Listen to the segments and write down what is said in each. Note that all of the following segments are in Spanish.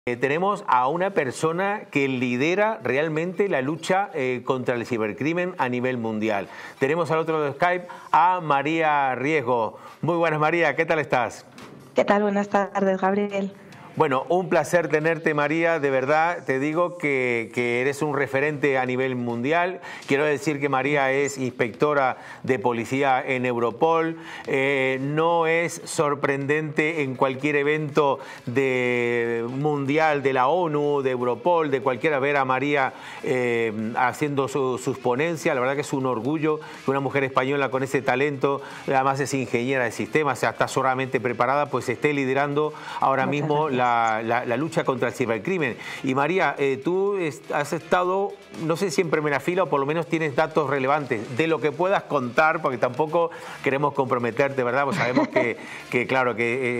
Tenemos a una persona que lidera realmente la lucha contra el cibercrimen a nivel mundial. Tenemos al otro lado de Skype a María Riesgo. Muy buenas, María, ¿qué tal estás? ¿Qué tal? Buenas tardes, Gabriel. Bueno, un placer tenerte, María. De verdad, te digo que eres un referente a nivel mundial. Quiero decir que María es inspectora de policía en Europol. No es sorprendente en cualquier evento mundial de la ONU, de Europol, de cualquiera, ver a María haciendo sus ponencias. La verdad que es un orgullo que una mujer española con ese talento, además es ingeniera de sistemas, o sea, está solamente preparada, pues esté liderando ahora mismo la lucha contra el cibercrimen. Y María, tú has estado, no sé si en primera fila o por lo menos tienes datos relevantes de lo que puedas contar, porque tampoco queremos comprometerte, ¿verdad? Pues sabemos claro,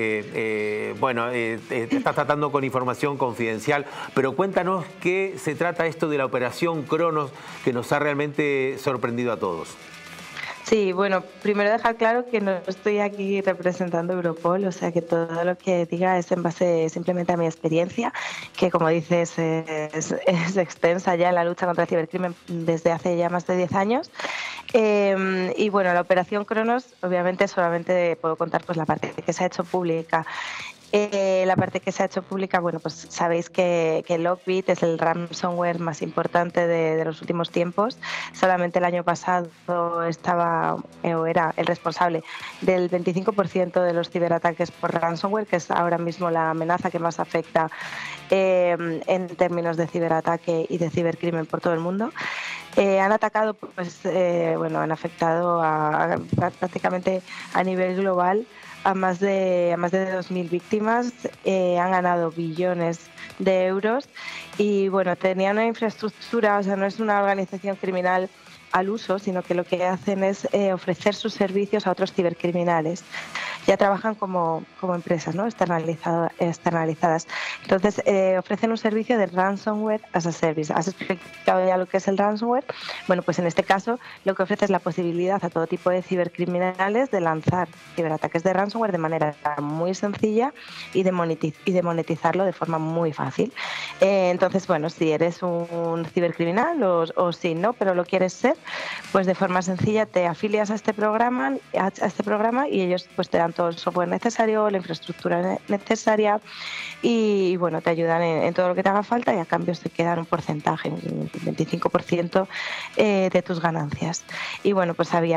estás tratando con información confidencial, pero cuéntanos qué se trata esto de la operación Cronos, que nos ha realmente sorprendido a todos. Sí, bueno, primero dejar claro que no estoy aquí representando Europol, o sea que todo lo que diga es en base simplemente a mi experiencia, que como dices es extensa ya en la lucha contra el cibercrimen desde hace ya más de 10 años. Y bueno, la operación Cronos, obviamente solamente puedo contar pues la parte que se ha hecho pública. La parte que se ha hecho pública, bueno, pues sabéis que Lockbit es el ransomware más importante de los últimos tiempos. Solamente el año pasado era el responsable del 25% de los ciberataques por ransomware, que es ahora mismo la amenaza que más afecta en términos de ciberataque y de cibercrimen por todo el mundo. Han atacado, han afectado prácticamente a nivel global a más de 2.000 víctimas, han ganado billones de euros y bueno, tenían una infraestructura, o sea, no es una organización criminal al uso, sino que lo que hacen es ofrecer sus servicios a otros cibercriminales. Ya trabajan como empresas, ¿no? externalizadas. Entonces, ofrecen un servicio de ransomware as a service. ¿Has explicado ya lo que es el ransomware? Bueno, pues en este caso lo que ofrece es la posibilidad a todo tipo de cibercriminales de lanzar ciberataques de ransomware de manera muy sencilla y de monetizarlo de forma muy fácil. Entonces, bueno, si eres un cibercriminal o si no, pero lo quieres ser, pues de forma sencilla te afilias a este programa y ellos pues te dan todo el software necesario, la infraestructura necesaria y bueno, te ayudan en todo lo que te haga falta y a cambio se quedan un porcentaje, un 25% de tus ganancias. Y bueno, pues hay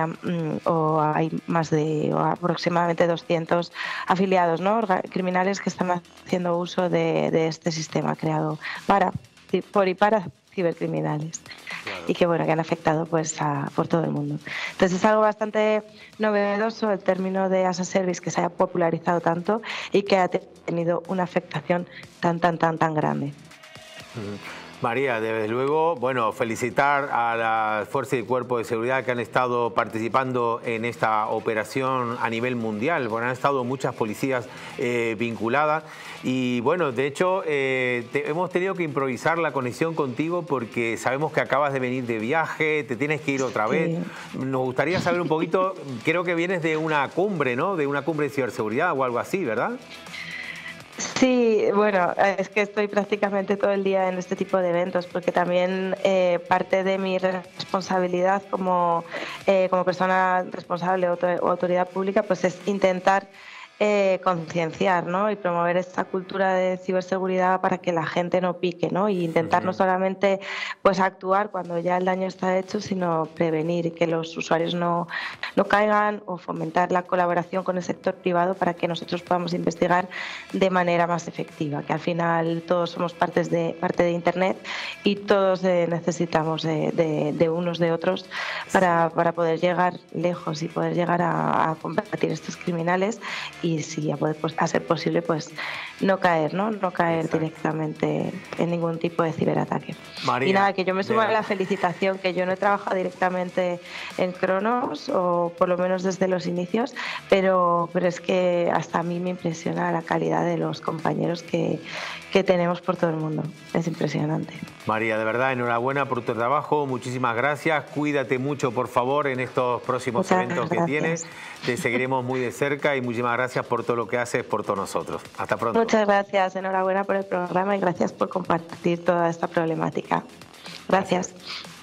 aproximadamente 200 afiliados, ¿no? Criminales que están haciendo uso de este sistema creado por y para cibercriminales. Claro. Y que bueno, que han afectado pues por todo el mundo. Entonces es algo bastante novedoso el término de as a service, que se haya popularizado tanto y que ha tenido una afectación tan grande. María, desde luego, bueno, felicitar a la Fuerza y Cuerpo de Seguridad que han estado participando en esta operación a nivel mundial. Bueno, han estado muchas policías vinculadas y bueno, de hecho hemos tenido que improvisar la conexión contigo porque sabemos que acabas de venir de viaje, te tienes que ir otra vez. Nos gustaría saber un poquito, creo que vienes de una cumbre, ¿no? De una cumbre de ciberseguridad o algo así, ¿verdad? Sí, bueno, es que estoy prácticamente todo el día en este tipo de eventos porque también parte de mi responsabilidad como persona responsable o autoridad pública pues es intentar concienciar, ¿no? Y promover esta cultura de ciberseguridad para que la gente no pique, ¿no? Y intentar no solamente pues actuar cuando ya el daño está hecho, sino prevenir y que los usuarios no caigan, o fomentar la colaboración con el sector privado para que nosotros podamos investigar de manera más efectiva, que al final todos somos parte de Internet y todos necesitamos de unos de otros para poder llegar lejos y poder llegar a combatir estos criminales y si a ser posible pues no caer directamente en ningún tipo de ciberataque. María, y nada, que yo me sumo a la felicitación, que yo no he trabajado directamente en Cronos o por lo menos desde los inicios, pero es que hasta a mí me impresiona la calidad de los compañeros que que tenemos por todo el mundo. Es impresionante. María, de verdad, enhorabuena por tu trabajo, muchísimas gracias, cuídate mucho por favor en estos próximos eventos que tienes, te seguiremos muy de cerca y muchísimas gracias por todo lo que haces por todos nosotros. Hasta pronto. Muchas gracias, enhorabuena por el programa y gracias por compartir toda esta problemática. Gracias.